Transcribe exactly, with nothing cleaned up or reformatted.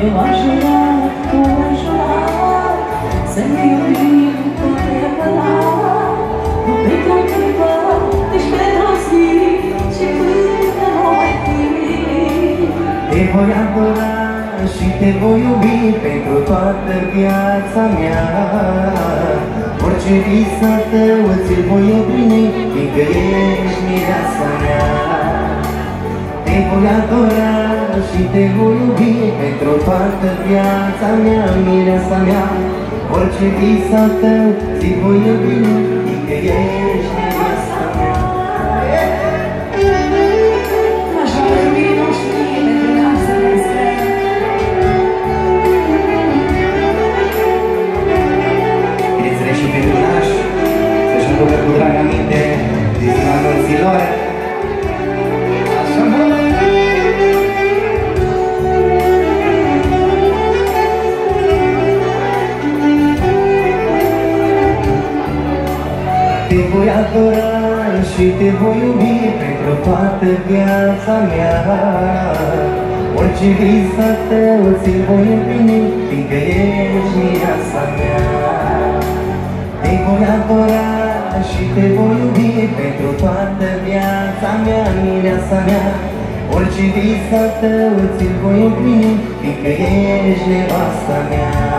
Eu aș jura, tu aș jura, să ne iubim totdeauna. Nu pentru o clipă, nici pentru o zi, ci până nu mai fi. Te voi adora și te voi iubi pentru toată viața mea. Orice vis al tău ți-l voi împlini, fiindcă ești mireasa mea. Te voi adora și te voi iubi pentru toată viața mea, mireasa mea. Orice vis al tău ți-l voi împlini, fiindcă ești mireasa mea. Și pentru naș, să-și aducă cu drag aminte din ziua nunților. Așa mă! Te voi adora și te voi iubi pentru toată viața mea. Orice vis al tău ți-l voi împlini, fiindcă ești mireasa mea. Te voi adora și te voi iubi pentru toată viața mea, mireasa mea. Orice vis al tău ți-l voi împlini, fiindcă ești nevasta mea.